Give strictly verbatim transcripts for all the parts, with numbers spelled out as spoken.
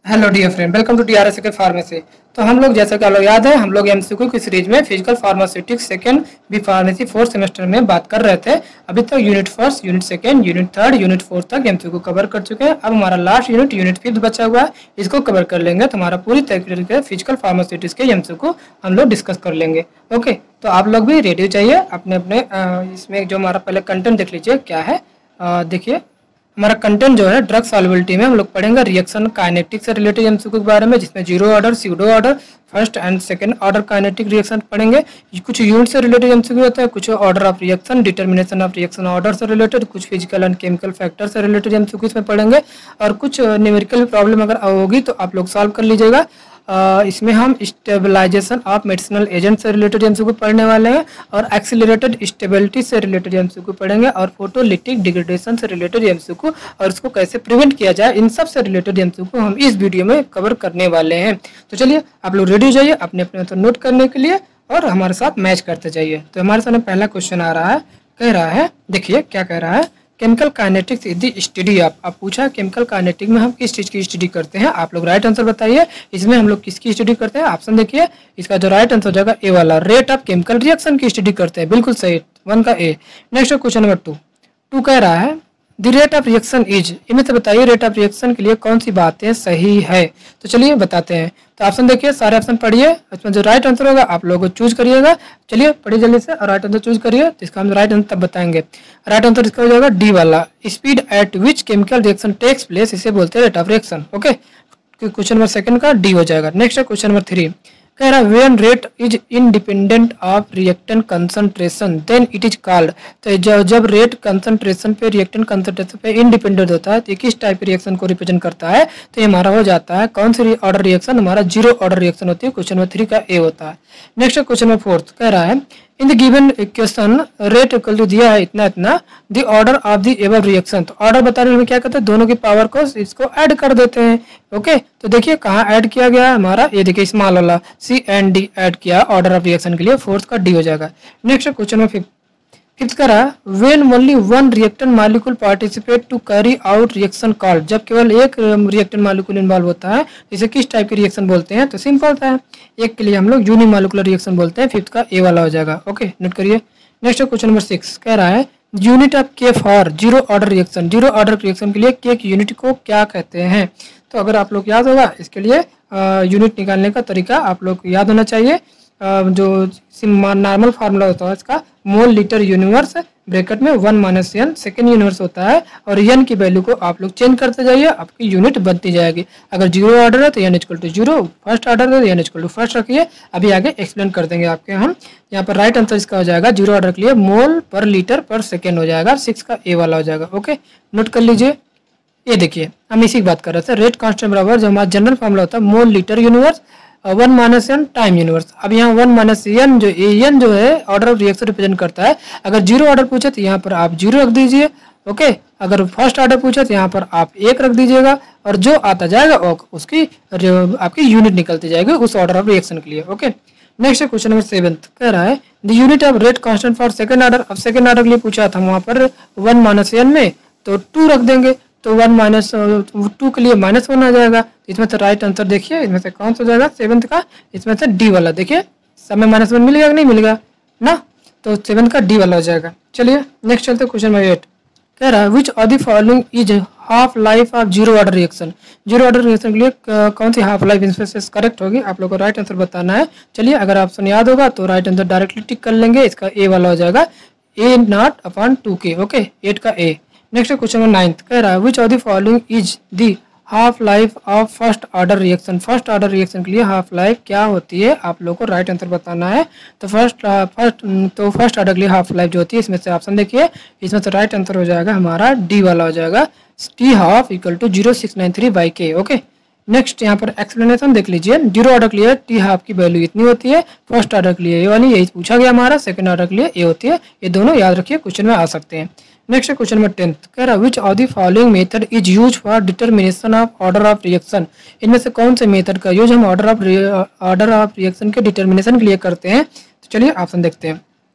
Hello dear friend, welcome to TRS के pharmacy. तो हम लोग जैसा कि आप लोग याद है, हम लोग एमसीक्यू की सीरीज में physical pharmaceutics second B pharmacy fourth semester में बात कर रहे थे। अभी तक unit first, unit second, unit third, unit fourth तक एमसीक्यू कवर कर चुके हैं। अब हमारा लास्ट यूनिट यूनिट फिफ्थ बचा हुआ है, इसको कवर कर लेंगे तो हमारा पूरी तरीके से फिजिकल फार्मास्यूटिक्स के एमसीक्यू हम लोग डिस्कस कर लेंगे। ओके, तो आप लोग भी रेडी चाहिए अपने अपने इसमें जो हमारा पहले कंटेंट देख लीजिए क्या है। देखिए हमारा कंटेंट जो है ड्रग सॉल्युबिलिटी में हम लोग पढ़ेंगे रिएक्शन काइनेटिक से रिलेटेड एमसीक्यू के बारे में, जिसमें zero order, pseudo order, first and second order kinetic reaction पढ़ेंगे। कुछ यूनिट से रिलेटेड एमसीक्यू होता है, कुछ order of reaction, determination of reaction order से रिलेटेड, कुछ फिजिकल एंड केमिकल फैक्टर से रिलेटेड एमसीक्यू इसमें पढ़ेंगे। और कुछ न्यूमेरिकल प्रॉब्लम अगर होगी तो आप लोग सॉल्व कर लीजिएगा। Uh, इसमें हम स्टेबलाइजेशन ऑफ मेडिसिनल एजेंट से रिलेटेड एमसीक्यू पढ़ने वाले हैं, और एक्सीलरेटेड स्टेबिलिटी से रिलेटेड एमसीक्यू पढ़ेंगे, और फोटोलिटिक डिग्रेडेशन से रिलेटेड एमसीक्यू और इसको कैसे प्रिवेंट किया जाए, इन सब से रिलेटेड एमसीक्यू हम इस वीडियो में कवर करने वाले हैं। तो चलिए आप लोग रेडी हो जाइए अपने अपने तो नोट करने के लिए और हमारे साथ मैच करते जाइए। तो हमारे सामने पहला क्वेश्चन आ रहा है, कह रहा है, देखिए क्या कह रहा है, chemical kinetics is the study of. आप पूछा केमिकल काइनेटिक में हम किस चीज की स्टडी करते हैं, आप लोग राइट आंसर बताइए। इसमें हम लोग किसकी स्टडी करते हैं, ऑप्शन देखिए, इसका जो राइट आंसर हो जाएगा ए वाला, रेट ऑफ केमिकल रिएक्शन की स्टडी करते हैं, बिल्कुल सही, वन का A. Next question number two two कह रहा है the rate of reaction is, इनमें से बताइए रेट ऑफ रिएक्शन के लिए कौन सी बातें सही है। तो चलिए बताते हैं। तो ऑप्शन देखिए, सारे ऑप्शन पढ़िए, इसमें जो राइट आंसर होगा आप लोग चूज करिएगा। चलिए पढ़िए जल्दी से और राइट आंसर चूज करिए, जिसका हम राइट आंसर तब बताएंगे। राइट आंसर इसका हो जाएगा डी वाला, speed at which chemical reaction takes place, इसे बोलते हैं rate of reaction. Okay, question number second का डी हो जाएगा। नेक्स्ट है क्वेश्चन नंबर थ्री, कह रहा है when rate is independent of reactant concentration then it is called. तो जब जब रेट कंसंट्रेशन पे रिएक्टेंट कंसंट्रेशन पे इंडिपेंडेंट होता है तो किस टाइप के रिएक्शन को रिप्रेजेंट करता है, तो ये हमारा हो जाता है कौन सी ऑर्डर रिएक्शन, हमारा जीरो ऑर्डर रिएक्शन होती है। क्वेश्चन नंबर थ्री का ए होता है। नेक्स्ट क्वेश्चन नंबर फोर्थ, कह रहा है in the given question rate equal to दिया है इतना इतना, the order of the above reaction. तो ऑर्डर बताने में क्या करते हैं, दोनों की पावर को इसको ऐड कर देते हैं। ओके, तो देखिए कहाँ ऐड किया गया हमारा, ये देखिए स्मॉल वाला सी एंड डी ऐड किया ऑर्डर ऑफ रिएक्शन के लिए, फोर्थ का डी हो जाएगा। नेक्स्ट क्वेश्चन में फिफ्थ फिफ्थ करा when only one reactant molecule participate to carry out reaction called, जब केवल एक रिएक्टेंट मॉलिक्यूल इन्वॉल्व होता है इसे किस टाइप के रिएक्शन बोलते हैं, तो सिंपल था, एक के लिए हम लोग यूनिमॉलिक्यूलर रिएक्शन बोलते हैं। फिफ्थ का ए वाला हो जाएगा। ओके, नोट करिए। नेक्स्ट क्वेश्चन नंबर सिक्स, कह रहा है unit of K for zero order reaction, zero order reaction के लिए के की यूनिट को क्या कहते हैं। तो अगर आप लोग याद होगा, इसके लिए यूनिट निकालने का तरीका आप लोग को याद होना चाहिए। जो नॉर्मल फार्मूला होता है इसका, मोल लीटर यूनिवर्स ब्रैकेट में one minus N second inverse होता है, और एन की वैल्यू को आप लोग चेंज करते जाइए, आपकी यूनिट बनती जाएगी। अगर जीरो ऑर्डर है तो N equal to zero, first order है तो एन इक्वल टू फर्स्ट रखिए। अभी आगे एक्सप्लेन कर देंगे आपके हम। यहाँ पर राइट आंसर इसका हो जाएगा जीरो ऑर्डर के लिए मोल पर लीटर पर सेकेंड हो जाएगा, सिक्स का ए वाला हो जाएगा। ओके, नोट कर लीजिए। ये देखिए हम इसी की बात कर रहे थे, रेट कांस्टेंट बराबर जो हमारा जनरल फार्मूला होता है mole litre inverse one minus N time inverse. अब यहाँ वन माइनस एन जो एन जो है ऑर्डर ऑफ रिएक्शन रिप्रेजेंट करता है। अगर जीरो ऑर्डर पूछे तो यहाँ पर आप जीरो रख दीजिए। ओके, अगर फर्स्ट ऑर्डर पूछे तो यहाँ पर आप एक रख दीजिएगा, और जो आता जाएगा उसकी आपकी यूनिट निकलती जाएगी उस ऑर्डर ऑफ रिएक्शन के लिए। Okay, next question number seventh, कह रहा है the unit of rate constant for second order. अब सेकंड ऑर्डर के लिए पूछा था वहाँ पर वन माइनस एन में तो टू रख देंगे, तो वन माइनस टू के लिए माइनस वन आ जाएगा। इसमें से राइट आंसर देखिए, इसमें से कौन सा हो जाएगा सेवंथ का, इसमें से डी वाला। देखिए सब में माइनस वन मिलेगा कि नहीं मिलेगा ना, तो सेवंथ का डी वाला हो जाएगा। चलिए नेक्स्ट चलते क्वेश्चन नंबर एट, कह रहा है which of the following is half life of zero order reaction. Zero order reaction के लिए कौन सी हाफ लाइफ इसमें करेक्ट होगी, आप लोग को राइट आंसर बताना है। चलिए अगर ऑप्शन याद होगा तो राइट आंसर डायरेक्टली टिक कर लेंगे, इसका ए वाला हो जाएगा A naught upon two K. Okay, eight का A. Next question number ninth, कह रहा है which of the following is the half life of first order reaction. First order reaction के लिए हाफ लाइफ क्या होती है, आप लोगों को राइट आंसर बताना है। तो फर्स्ट फर्स्ट तो फर्स्ट ऑर्डर के लिए हाफ लाइफ जो होती है, इसमें से ऑप्शन देखिए, इसमें से राइट आंसर हो जाएगा हमारा डी वाला हो जाएगा, T half equal to zero six nine three by K. Okay, next यहाँ पर एक्सप्लेनेशन देख लीजिए। जीरो ऑर्डर के लिए टी हाफ की वैल्यू इतनी होती है, फर्स्ट ऑर्डर के लिए ये वाली यही पूछा गया हमारा, सेकंड ऑर्डर के लिए ये होती है। ये दोनों याद रखिए, क्वेश्चन में आ सकते हैं। नेक्स्ट क्वेश्चन नंबर टेंथ, कह रहा which of the following method is use for determination of order of reaction. इनमें से कौन से मेथड का यूज हम order of order of reaction के डिटर्मिनेशन के लिए करते हैं। तो चलिए ऑप्शन देखते हैं।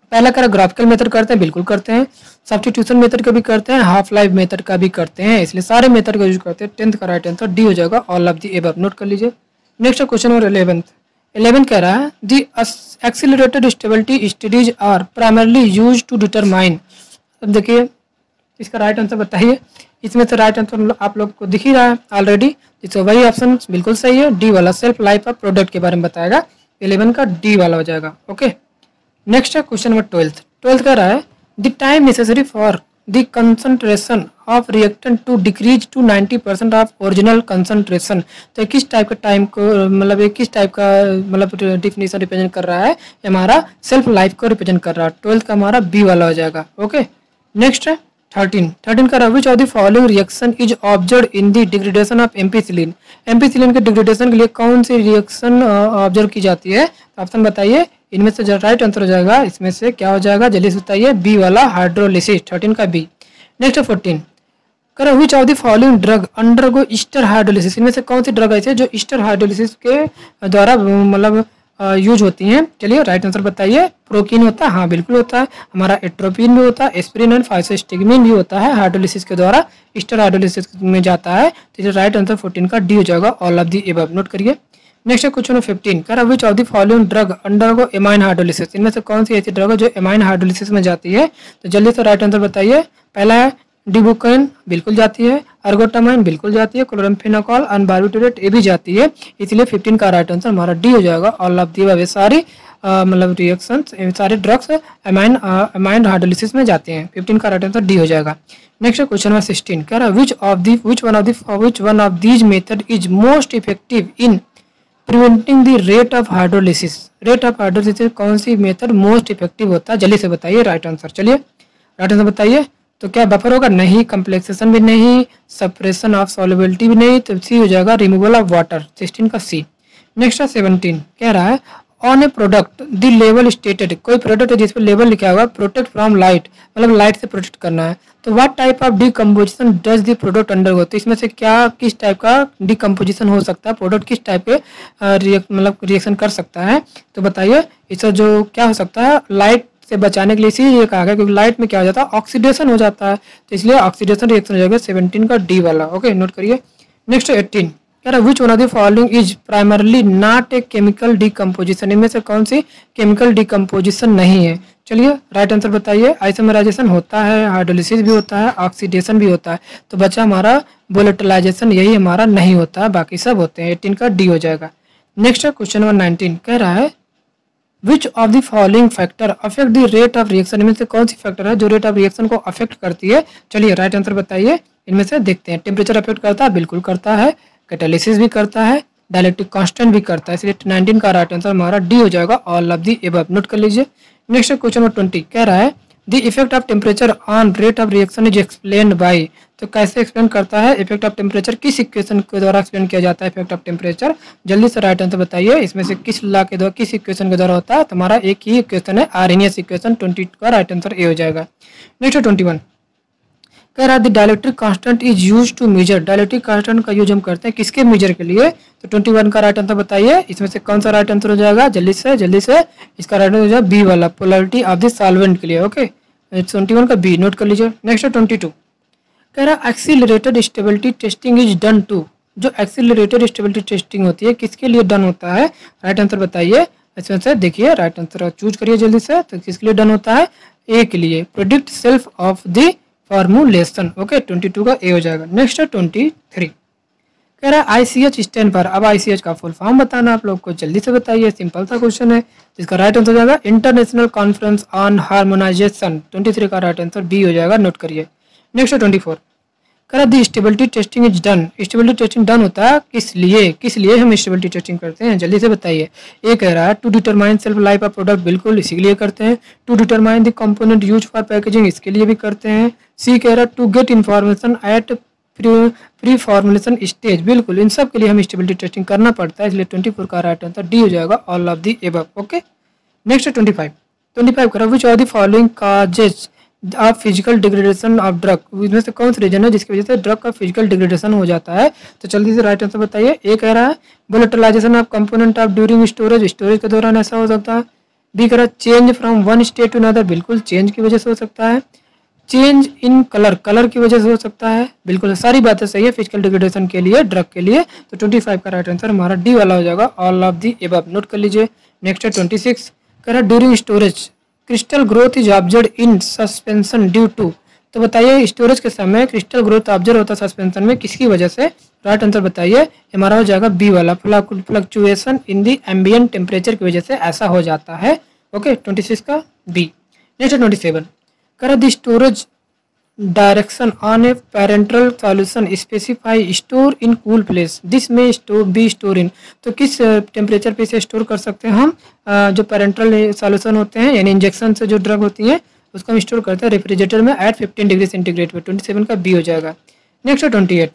पहला करा ग्राफिकल मेथड करते हैं, बिल्कुल करते हैं। सब्स्टिट्यूशन मेथड का भी करते हैं, हाफ लाइफ मेथड का भी करते हैं, इसलिए सारे मेथड का यूज करते हैं। टेंथ का राइट आंसर डी हो जाएगा, all of the above. Note कर लीजिए। Next question number eleventh. Eleventh कह रहा है the accelerated stability studies are primarily use to determine. अब देखिए इसका राइट आंसर बताइए। इसमें से राइट आंसर आप लोग को दिख ही रहा है ऑलरेडी, तो वही ऑप्शन बिल्कुल सही है, डी वाला सेल्फ लाइफ ऑफ प्रोडक्ट के बारे में बताएगा। इलेवन का डी वाला हो जाएगा। ओके, नेक्स्ट है क्वेश्चन नंबर ट्वेल्थ। ट्वेल्थ कह रहा है the time necessary for the concentration of reactant to decrease to ninety percent of original concentration. तो किस टाइप का टाइम को मतलब ये किस टाइप का मतलब डिफिनेशन रिप्रेजेंट कर रहा है, हमारा सेल्फ लाइफ को रिप्रेजेंट कर रहा है। ट्वेल्थ का हमारा बी वाला हो जाएगा। ओके, नेक्स्ट है थर्टीन। थर्टीन का which of the following reaction is observe in the degradation of ampicillin. Ampicillin के डिग्रेडेशन के लिए कौन सी रिएक्शन ऑब्जर्व की जाती है? ऑप्शन बताइए। इनमें से जो राइट आंसर हो जाएगा इसमें से क्या हो जाएगा, जल्दी से बताइए। बी वाला हाइड्रोलिसिस, थर्टीन का बी। नेक्स्ट फोर्टीन करो which of the following drug undergo ester hydrolysis. इनमें से कौन सी ड्रग ऐसी है जो ईस्टर हाइड्रोलिसिस के द्वारा मतलब यूज होती हैं? चलिए राइट आंसर बताइए। प्रोकीन होता है, हाँ बिल्कुल होता है। हमारा एट्रोपिन भी होता है, एस्पिरिन एंड फाइसोस्टिग्मिन भी होता है हाइड्रोलिसिस के द्वारा ईस्टर हाइड्रोलिसिस में जाता है। तो राइट आंसर फोर्टीन का डी हो जाएगा, all of the above. Note करिए। नेक्स्ट क्वेश्चन फिफ्टीन कह रहा है which of the following drug undergo amine hydrolysis. इनमें से कौन सी ऐसी ड्रग है जो एमाइन हाइड्रोलिसिस में जाती है? तो जल्दी से राइट आंसर बताइए। पहला है डिबुकेन, बिल्कुल जाती है। अर्गोटामाइन बिल्कुल जाती है। क्लोरामफेनिकोल अनबार्बिटरेट ये भी जाती है, इसलिए फिफ्टीन का राइट आंसर हमारा डी हो जाएगा, ऑल ऑफ दी अबव। सारी मतलब रिएक्शंस सारे ड्रग्स एमाइन एमाइन हाइड्रोलिसिस में जाते हैं। फिफ्टीन का राइट आंसर डी हो जाएगा। नेक्स्ट क्वेश्चन नंबर सिक्सटीन कह रहा है which of the which one of the which one of these method is most effective in preventing the rate of hydrolysis. Rate of hydrolysis कौन सी method most effective होता है? जल्दी से बताइए राइट आंसर। चलिए राइट आंसर बताइए। तो क्या बफर होगा? नहीं। कंप्लेक्सेशन भी नहीं। सप्रेशन ऑफ सॉल्युबिलिटी भी नहीं। तो सी हो जाएगा रिमूवल ऑफ वाटर, सिक्सटीन का सी। नेक्स्ट है सेवनटीन कह रहा है ऑन ए प्रोडक्ट द लेवल स्टेटेड। कोई प्रोडक्ट है जिस पर लेवल लिखा हुआ प्रोटेक्ट फ्रॉम लाइट, मतलब लाइट से प्रोटेक्ट करना है। तो what type of decomposition does the product undergo. तो इसमें से क्या किस टाइप का डिकम्पोजिशन हो सकता है, प्रोडक्ट किस टाइप के मतलब रिएक्शन कर सकता है? तो बताइए इसका जो क्या हो सकता है, लाइट से बचाने के लिए इसीलिए ये कहा गया क्योंकि लाइट में क्या हो जाता है, ऑक्सीडेशन हो जाता है। तो इसलिए ऑक्सीडेशन रिएक्शन हो जाएगा सेवनटीन का डी वाला। ओके, नोट करिए। नेक्स्ट एटीन कह रहा है which one of the following is primarily not a chemical decomposition. इनमें से कौन सी केमिकल डिकम्पोजिशन नहीं है? चलिए राइट आंसर बताइए। आइसोमराइजेशन होता है, हाइड्रोलिसिस भी होता है, ऑक्सीडेशन भी होता है। तो बचा हमारा वोलेटिलाइजेशन, यही हमारा नहीं होता है, बाकी सब होते हैं। एटीन का डी हो जाएगा। नेक्स्ट क्वेश्चन नंबर नाइनटीन कह रहा है which of the following factor affect the rate of reaction. इनमें से कौन सी फैक्टर है जो रेट ऑफ रिएक्शन को अफेक्ट करती है? चलिए राइट आंसर बताइए। इनमें से देखते हैं। टेम्परेचर अफेक्ट करता है, बिल्कुल करता है। कैटालिसिस भी करता है, डाइलेक्ट्रिक कांस्टेंट भी करता है, इसलिए नाइनटीन का राइट आंसर हमारा डी हो जाएगा, all of the above. Note कर लीजिए। नेक्स्ट क्वेश्चन नंबर ट्वेंटी कह रहा है the effect of temperature on rate of reaction is explained by. तो कैसे एक्सप्लेन करता है इफेक्ट ऑफ टेम्परेचर? किस इक्वेशन के द्वारा एक्सप्लेन किया जाता है इफेक्ट ऑफ टेम्परेचर? जल्दी से राइट आंसर बताइए। इसमें से किस लॉ के द्वारा, किस इक्वेशन के द्वारा होता है? तो हमारा एक ही इक्वेशन है, आर्हेनियस इक्वेशन। ट्वेंटी का राइट आंसर ए हो जाएगा। नेक्स्ट ट्वेंटी वन कह रहा है the dielectric constant is use to measure. Dielectric constant का यूज हम करते हैं किसके मेजर के लिए? तो ट्वेंटी वन का राइट आंसर बताइए। इसमें से कौन सा राइट आंसर हो जाएगा? जल्दी से जल्दी से इसका राइट आंसर हो जाएगा बी वाला, पोलैरिटी ऑफ द सॉल्वेंट के लिए। ओके, ट्वेंटी वन का बी नोट कर लीजिए। नेक्स्ट ट्वेंटी टू कह रहा है accelerated stability testing is done to. जो एक्सीलरेटेड स्टेबिलिटी टेस्टिंग होती है किसके लिए डन होता है? राइट आंसर बताइए। इसमें से देखिए राइट आंसर चूज करिए जल्दी से। तो किसके लिए डन होता है? ए के लिए, predict shelf of the formulation. Okay, twenty two का ए हो जाएगा। नेक्स्ट है ट्वेंटी थ्री कह रहा है आईसीएच स्टैंड पर। अब आईसीएच का फुल फॉर्म बताना आप लोग को, जल्दी से बताइए। सिंपल सा क्वेश्चन है, इसका राइट आंसर हो जाएगा international conference on harmonization. Twenty three का राइट आंसर बी हो जाएगा, नोट करिए। नेक्स्ट ट्वेंटी फोर कह रहा the stability testing is done. Stability testing done होता है किस लिए? किस लिए हम स्टेबिलिटी टेस्टिंग करते हैं? जल्दी से बताइए। ए कह रहा है to determine shelf life of product, बिल्कुल इसी लिए करते हैं। To determine the component use for packaging, इसके लिए भी करते हैं। सी कह रहा है to get information at pre formulation stage, बिल्कुल इन सब के लिए हम स्टेबिलिटी टेस्टिंग करना पड़ता है, इसलिए ट्वेंटी फोर का राइट आंसर डी हो जाएगा, all of the above. Okay, next twenty five twenty five कह रहा है which are the following causes of physical degradation of drug. इसमें से कौन सा रीजन है जिसकी वजह से ड्रग का फिजिकल डिग्रेडेशन हो जाता है? तो जल्दी से राइट आंसर बताइए। ए कह रहा है volatilization of component of during storage, storage के दौरान ऐसा हो सकता है। बी कह रहा change from one state to another, बिल्कुल चेंज की वजह से हो सकता है। चेंज इन कलर, कलर की वजह से हो सकता है, बिल्कुल सारी बातें सही है फिजिकल डिग्रेडेशन के लिए, ड्रग के लिए। तो पच्चीस का राइट आंसर हमारा डी वाला हो जाएगा, all of the above. Note कर लीजिए। नेक्स्ट है छब्बीस, कह रहा during storage crystal growth is observe in suspension due to. तो बताइए स्टोरेज के समय क्रिस्टल ग्रोथ ऑब्जर्व होता है सस्पेंशन में, किसकी वजह से? राइट आंसर बताइए, हमारा हो जाएगा बी वाला, fluctuation in the ambient temperature की वजह से ऐसा हो जाता है। ओके, छब्बीस का बी। नेक्स्ट है सत्ताईस, कह the storage direction on a parental solution specify store in cool place, this में स्टोर बी स्टोर इन। तो किस टेम्परेचर पे से स्टोर कर सकते हैं हम? uh, जो पेरेंटल सॉल्यूशन होते हैं यानी इंजेक्शन से जो ड्रग होती हैं उसको हम स्टोर करते हैं रेफ्रिजरेटर में एट फिफ्टीन डिग्री सेंटीग्रेड पे। सत्ताईस का बी हो जाएगा। नेक्स्ट है अट्ठाईस,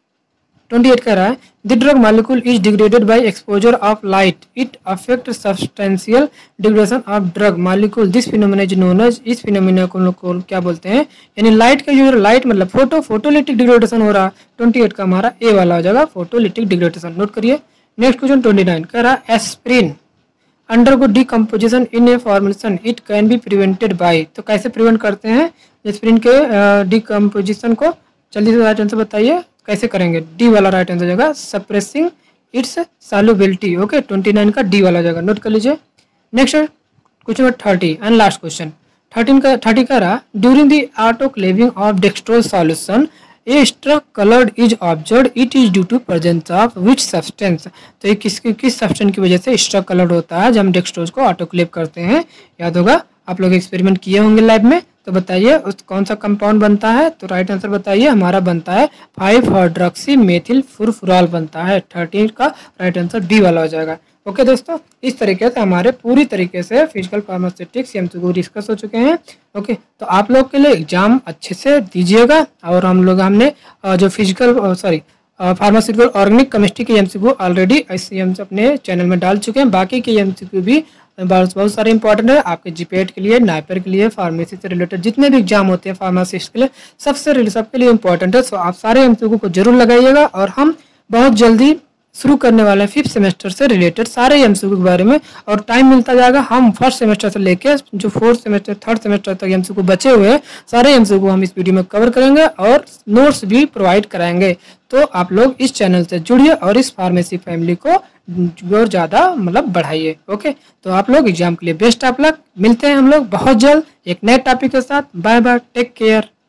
अट्ठाईस कह रहा है the drug molecule is degraded by exposure of light, it affect substantial degradation of drug molecule, this phenomena is known as, इस फिनोमेना को हम लोग को क्या बोलते हैं? यानी लाइट का जो लाइट मतलब फोटो फोटोलिटिक डिग्रेडेशन हो रहा है। अट्ठाईस का हमारा ए वाला हो जाएगा, फोटोलिटिक डिग्रेडेशन। नोट करिए। नेक्स्ट क्वेश्चन उनतीस कह रहा है aspirin undergo decomposition in a formation, it can be prevented by. तो कैसे प्रिवेंट करते हैं एस्प्रिन के डीकम्पोजिशन को? जल्दी से राइट आंसर बताइए कैसे करेंगे? डी वाला राइट आंसर जाएगा, सप्रेसिंग इट्स सॉल्युबिलिटी। ओके, उनतीस का डी वाला जाएगा। नोट कर लीजिए। Next question thirty and last question thirteen का थर्टी का रहा during the autoclaving of dextrose solution a struck coloured is observe, it is due to presence of which substance. तो ये किस किस सब्सटेंस की वजह से स्ट्रक कलर्ड होता है जब हम डेक्सट्रोज को ऑटोक्लेव करते हैं? याद होगा, आप लोग एक्सपेरिमेंट किए होंगे लैब में। तो बताइए उस कौन सा कंपाउंड बनता है? तो राइट आंसर बताइए, हमारा बनता है फाइव हाइड्रोक्सी मेथिल फुरफुराल बनता है। थर्टीन का राइट आंसर बी वाला हो जाएगा। ओके दोस्तों, इस तरीके से हमारे पूरी तरीके से फिजिकल फार्मास्यूटिक्स एमसीक्यू डिस्कस हो चुके हैं। ओके, तो आप लोग के लिए एग्जाम अच्छे से दीजिएगा। और हम लोग हमने जो physical sorry pharmaceutical organic chemistry के एमसीक्यू ऑलरेडी हम अपने चैनल में डाल चुके हैं। बाकी के एमसीक्यू भी बहुत बहुत सारे इंपॉर्टेंट है आपके जीपीएट के लिए, नाइपर के लिए, फार्मेसी से रिलेटेड जितने भी एग्जाम होते हैं फार्मासिस्ट के लिए सबसे सबके लिए इंपॉर्टेंट है। सो आप सारे एमसीक्यू को जरूर लगाइएगा। और हम बहुत जल्दी शुरू करने वाले हैं फिफ्थ सेमेस्टर से रिलेटेड सारे एमसीक्यू के बारे में, और टाइम मिलता जाएगा। हम फर्स्ट सेमेस्टर से लेके जो फोर्थ सेमेस्टर थर्ड सेमेस्टर तक एमसीक्यू बचे हुए हैं सारे एमसीक्यू हम इस वीडियो में कवर करेंगे और नोट्स भी प्रोवाइड कराएंगे। तो आप लोग इस चैनल से जुड़िए और इस फार्मेसी फैमिली को और ज़्यादा मतलब बढ़ाइए। ओके, तो आप लोग एग्जाम के लिए बेस्ट ऑफ लक। मिलते हैं हम लोग बहुत जल्द एक नए टॉपिक के साथ। Bye bye, take care.